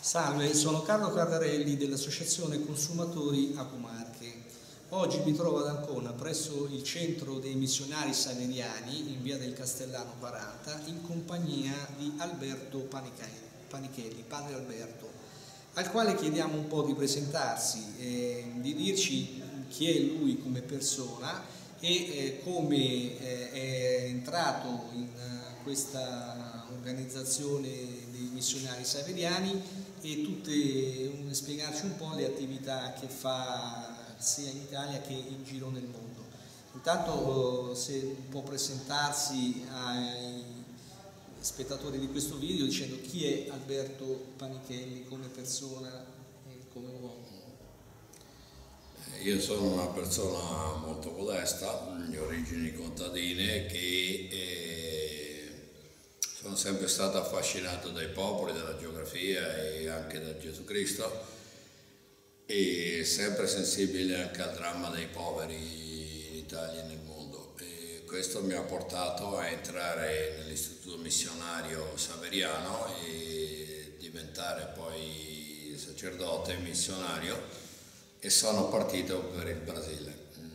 Salve, sono Carlo Cardarelli dell'Associazione Consumatori Apumarche. Oggi mi trovo ad Ancona presso il centro dei missionari saveriani in via del Castellano 40 in compagnia di Alberto Panichelli, padre Alberto, al quale chiediamo un po' di presentarsi, di dirci chi è lui come persona e come è entrato in questa organizzazione dei missionari saveriani e spiegarci un po' le attività che fa sia in Italia che in giro nel mondo. Intanto se può presentarsi ai spettatori di questo video dicendo chi è Alberto Panichelli come persona e come uomo. Io sono una persona molto modesta, di origini contadine, che sono sempre stato affascinato dai popoli, dalla geografia e anche da Gesù Cristo, e sempre sensibile anche al dramma dei poveri in Italia e nel mondo. E questo mi ha portato a entrare nell'istituto missionario saveriano e diventare poi sacerdote missionario, e sono partito per il Brasile.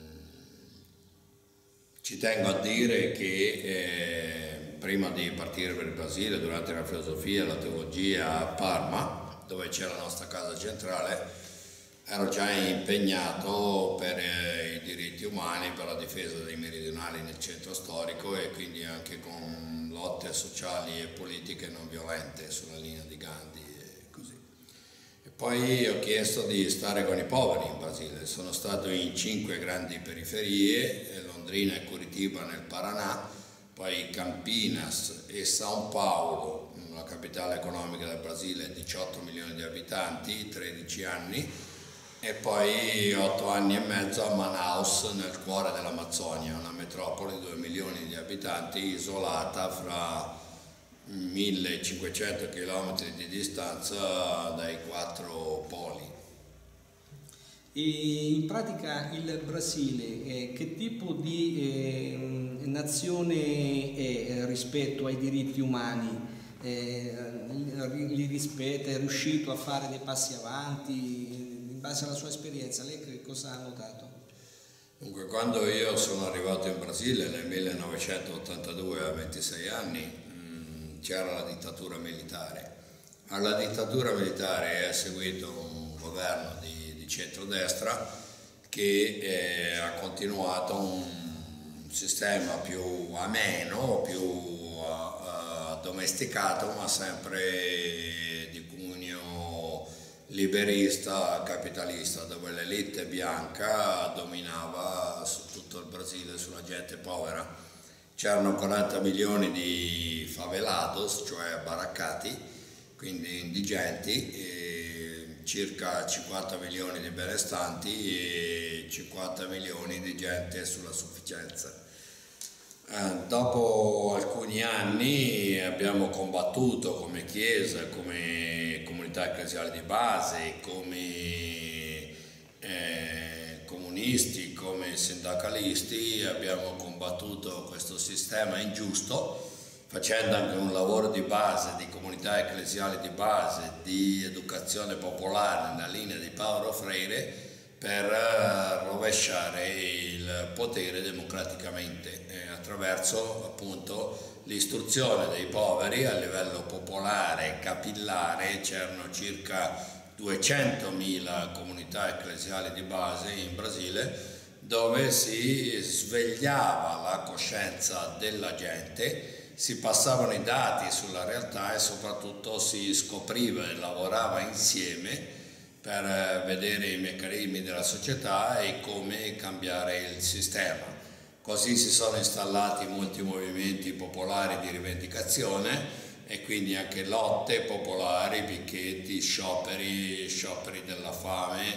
Ci tengo a dire che prima di partire per il Brasile, durante la filosofia e la teologia a Parma, dove c'è la nostra casa centrale, ero già impegnato per i diritti umani, per la difesa dei meridionali nel centro storico e quindi anche con lotte sociali e politiche non violente sulla linea di Gandhi e così. E poi ho chiesto di stare con i poveri in Brasile. Sono stato in 5 grandi periferie, Londrina e Curitiba nel Paraná, poi Campinas e São Paulo, la capitale economica del Brasile, 18 milioni di abitanti, 13 anni, e poi 8 anni e mezzo a Manaus, nel cuore dell'Amazzonia, una metropoli di 2 milioni di abitanti, isolata fra 1500 km di distanza dai 4 poli. E in pratica il Brasile che tipo di nazione è rispetto ai diritti umani? Li rispetta, è riuscito a fare dei passi avanti in base alla sua esperienza? Lei che cosa ha notato? Dunque, quando io sono arrivato in Brasile nel 1982 a 26 anni, c'era la dittatura militare. Alla dittatura militare è seguito un governo di centrodestra che ha continuato un sistema più ameno, più domesticato, ma sempre di cuneo liberista, capitalista, dove l'elite bianca dominava su tutto il Brasile, sulla gente povera. C'erano 40 milioni di favelados, cioè baraccati, quindi indigenti, e circa 50 milioni di benestanti e 50 milioni di gente sulla sufficienza. Dopo alcuni anni abbiamo combattuto come Chiesa, come comunità ecclesiale di base, come comunisti, come sindacalisti, abbiamo combattuto questo sistema ingiusto, facendo anche un lavoro di base, di comunità ecclesiale di base, di educazione popolare nella linea di Paulo Freire, per rovesciare il potere democraticamente attraverso appunto l'istruzione dei poveri a livello popolare, capillare. C'erano circa 200.000 comunità ecclesiali di base in Brasile, dove si svegliava la coscienza della gente, si passavano i dati sulla realtà e soprattutto si scopriva e lavorava insieme per vedere i meccanismi della società e come cambiare il sistema. Così si sono installati molti movimenti popolari di rivendicazione e quindi anche lotte popolari, picchetti, scioperi della fame,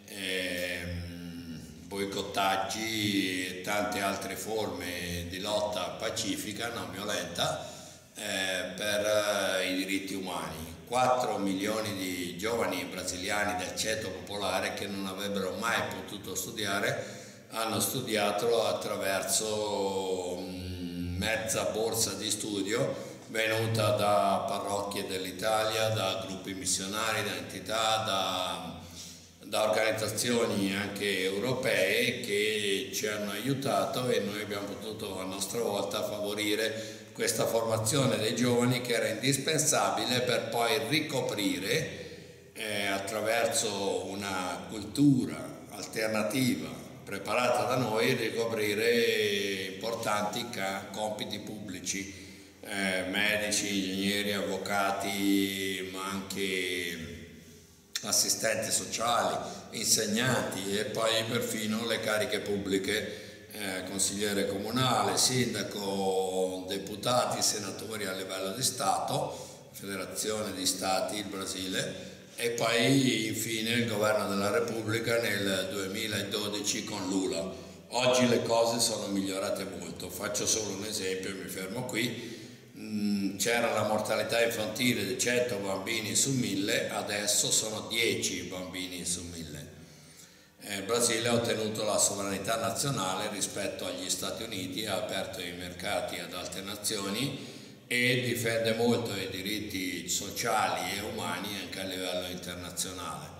boicottaggi e tante altre forme di lotta pacifica, non violenta, per i diritti umani. 4 milioni di giovani brasiliani del ceto popolare che non avrebbero mai potuto studiare hanno studiato attraverso mezza borsa di studio venuta da parrocchie dell'Italia, da gruppi missionari, da entità, da organizzazioni anche europee che ci hanno aiutato, e noi abbiamo potuto a nostra volta favorire questa formazione dei giovani, che era indispensabile per poi ricoprire attraverso una cultura alternativa preparata da noi, ricoprire importanti compiti pubblici, medici, ingegneri, avvocati, ma anche assistenti sociali, insegnanti e poi perfino le cariche pubbliche, consigliere comunale, sindaco, deputati, senatori a livello di Stato, Federazione di Stati, il Brasile, e poi infine il governo della Repubblica nel 2012 con Lula. Oggi le cose sono migliorate molto, faccio solo un esempio e mi fermo qui. C'era la mortalità infantile di 100 bambini su 1000, adesso sono 10 bambini su 1000. Il Brasile ha ottenuto la sovranità nazionale rispetto agli Stati Uniti, ha aperto i mercati ad altre nazioni e difende molto i diritti sociali e umani anche a livello internazionale.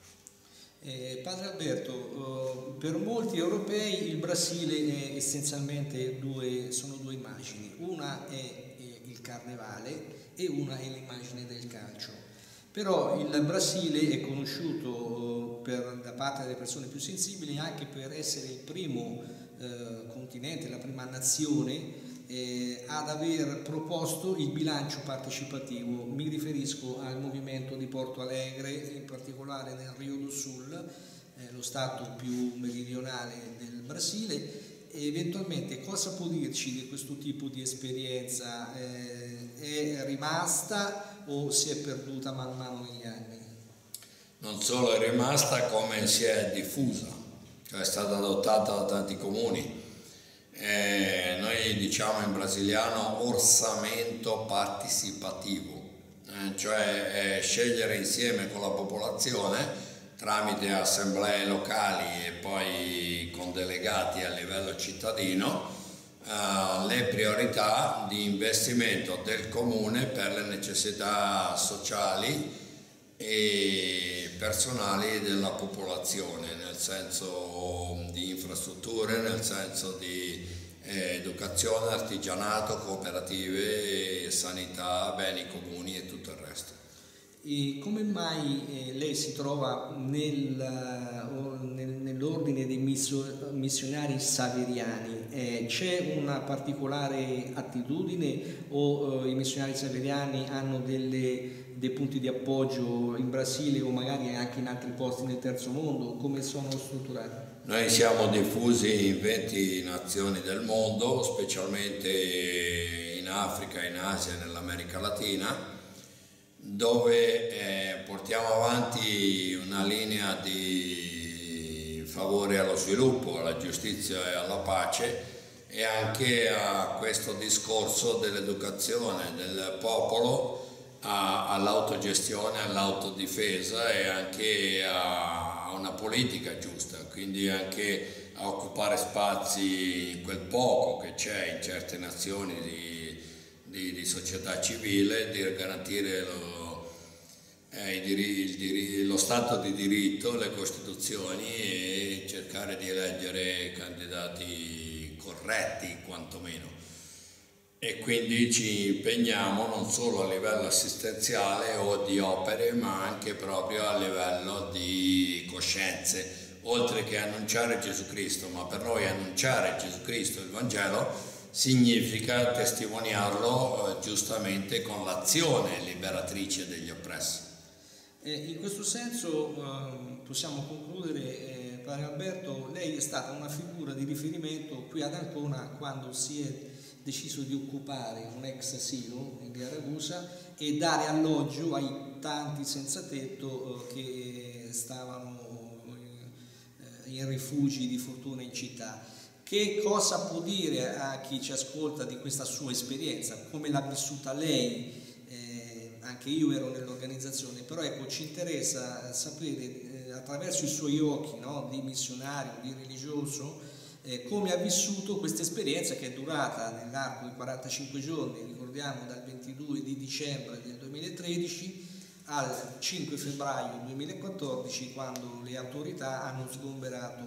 Padre Alberto, per molti europei il Brasile è essenzialmente sono due immagini, una è il carnevale e una è l'immagine del calcio. Però il Brasile è conosciuto da parte delle persone più sensibili anche per essere il primo continente, la prima nazione ad aver proposto il bilancio partecipativo. Mi riferisco al movimento di Porto Alegre, in particolare nel Rio do Sul, lo stato più meridionale del Brasile. E eventualmente cosa può dirci di questo tipo di esperienza? È rimasta o si è perduta man mano negli anni? Non solo è rimasta, come si è diffusa, cioè è stata adottata da tanti comuni. Noi diciamo in brasiliano orçamento participativo, cioè scegliere insieme con la popolazione tramite assemblee locali e poi con delegati a livello cittadino le priorità di investimento del comune per le necessità sociali e personali della popolazione, nel senso di infrastrutture, nel senso di educazione, artigianato, cooperative, sanità, beni comuni e tutto il resto. E come mai lei si trova nell'ordine dei missionari saveriani? C'è una particolare attitudine o i missionari saveriani hanno dei punti di appoggio in Brasile o magari anche in altri posti nel terzo mondo? Come sono strutturati? Noi siamo diffusi in 20 nazioni del mondo, specialmente in Africa, in Asia e nell'America Latina, dove portiamo avanti una linea di favore allo sviluppo, alla giustizia e alla pace, e anche a questo discorso dell'educazione del popolo all'autogestione, all'autodifesa e anche a una politica giusta, quindi anche a occupare spazi in quel poco che c'è in certe nazioni di società civile, di garantire lo Stato di diritto, le Costituzioni e cercare di eleggere candidati corretti quantomeno. E quindi ci impegniamo non solo a livello assistenziale o di opere, ma anche proprio a livello di coscienze, oltre che annunciare Gesù Cristo. Ma per noi annunciare Gesù Cristo, il Vangelo, significa testimoniarlo giustamente con l'azione liberatrice degli oppressi. In questo senso possiamo concludere, Padre Alberto, lei è stata una figura di riferimento qui ad Ancona quando si è deciso di occupare un ex asilo in via Ragusa e dare alloggio ai tanti senza tetto che stavano in rifugi di fortuna in città. Che cosa può dire a chi ci ascolta di questa sua esperienza? Come l'ha vissuta lei? Anche io ero nell'organizzazione, però ecco, ci interessa sapere attraverso i suoi occhi, no, di missionario, di religioso, come ha vissuto questa esperienza che è durata nell'arco di 45 giorni, ricordiamo dal 22 di dicembre del 2013 al 5 febbraio 2014, quando le autorità hanno sgomberato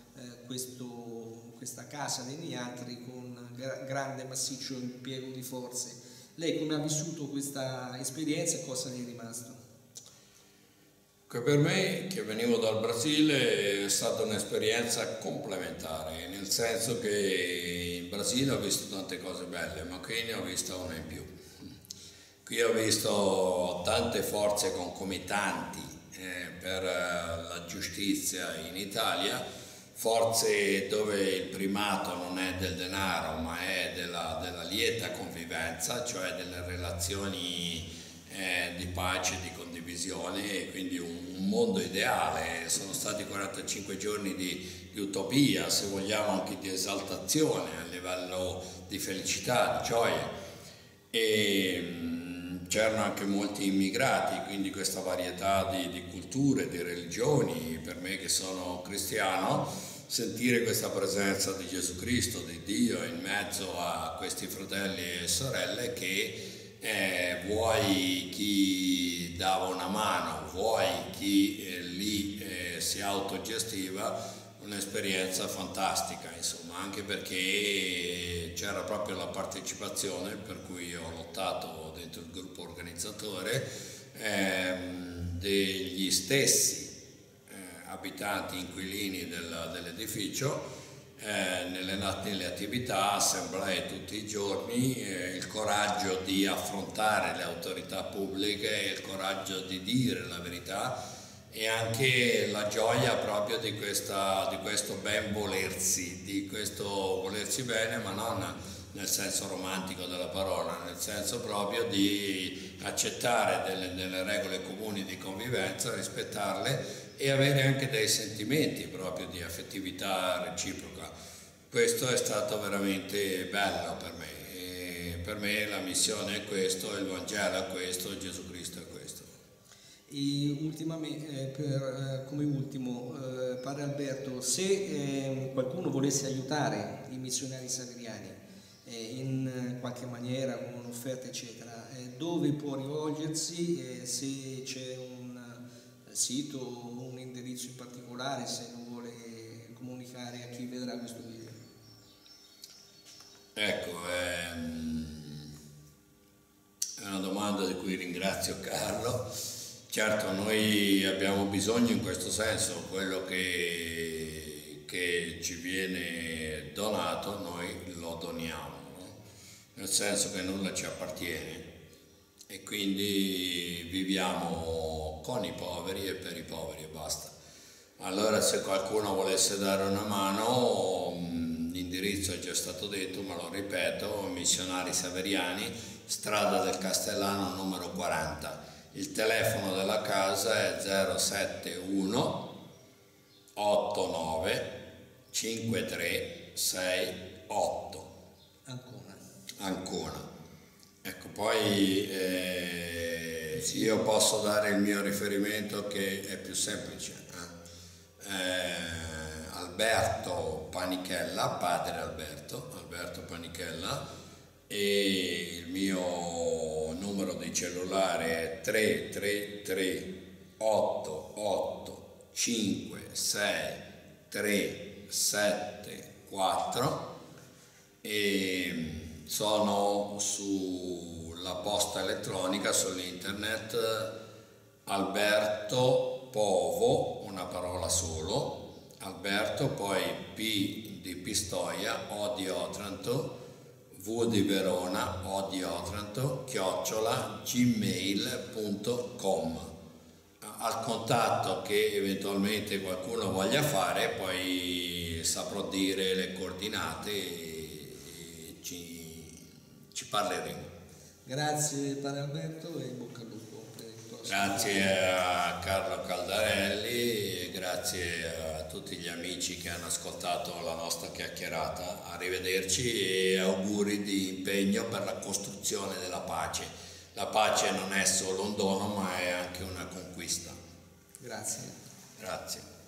questa casa dei Niatri con grande massiccio impiego di forze. Lei come ha vissuto questa esperienza e cosa ne è rimasto? Che per me, che venivo dal Brasile, è stata un'esperienza complementare, nel senso che in Brasile ho visto tante cose belle, ma qui ne ho vista una in più. Qui ho visto tante forze concomitanti per la giustizia in Italia, forze dove il primato non è del denaro ma è della lieta convivenza, cioè delle relazioni di pace, di condivisione, e quindi un mondo ideale. Sono stati 45 giorni di utopia, se vogliamo anche di esaltazione a livello di felicità, di gioia, e c'erano anche molti immigrati, quindi questa varietà di culture, di religioni. Per me che sono cristiano, sentire questa presenza di Gesù Cristo, di Dio in mezzo a questi fratelli e sorelle che vuoi chi dava una mano, vuoi chi lì si autogestiva, un'esperienza fantastica, insomma, anche perché c'era proprio la partecipazione, per cui ho lottato dentro il gruppo organizzatore, degli stessi abitanti inquilini dell'edificio, nelle attività, assemblee tutti i giorni, il coraggio di affrontare le autorità pubbliche, il coraggio di dire la verità, e anche la gioia proprio di questo ben volersi, di questo volersi bene, ma non nel senso romantico della parola, nel senso proprio di accettare delle regole comuni di convivenza, rispettarle e avere anche dei sentimenti proprio di affettività reciproca. Questo è stato veramente bello per me. E per me la missione è questo, il Vangelo è questo, Gesù Cristo è questo. E come ultimo, Padre Alberto, se qualcuno volesse aiutare i missionari saveriani in qualche maniera, con un'offerta eccetera, dove può rivolgersi, se c'è un sito o un indirizzo in particolare, se non vuole comunicare a chi vedrà questo video? Ecco, è una domanda di cui ringrazio Carlo. Certo, noi abbiamo bisogno in questo senso, quello che ci viene donato noi lo doniamo, no? Nel senso che nulla ci appartiene e quindi viviamo con i poveri e per i poveri e basta. Allora, se qualcuno volesse dare una mano, l'indirizzo è già stato detto, ma lo ripeto: Missionari Saveriani, strada del Castellano numero 40. Il telefono della casa è 071 89 5368. Ancona. Ecco, poi io posso dare il mio riferimento, che è più semplice. Alberto Panichella, padre Alberto Panichella, e il mio numero di cellulare è 333 88 56 374, e sono sulla posta elettronica, sull'internet, Alberto Povo, una parola solo, Alberto, poi P di Pistoia, O di Otranto, V di Verona, O di Otranto, @gmail.com. Al contatto che eventualmente qualcuno voglia fare, poi saprò dire le coordinate e ci parleremo. Grazie Padre Alberto e in bocca al lupo per il prossimo. Grazie a Carlo Caldarelli e grazie a tutti gli amici che hanno ascoltato la nostra chiacchierata. Arrivederci e auguri di impegno per la costruzione della pace. La pace non è solo un dono, ma è anche una conquista. Grazie. Grazie.